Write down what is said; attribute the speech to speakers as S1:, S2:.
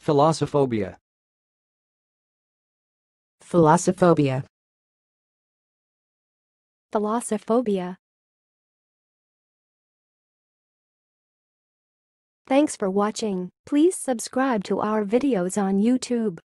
S1: Philosophobia.
S2: Philosophobia.
S3: Philosophobia. Thanks for watching. Please subscribe to our videos on YouTube.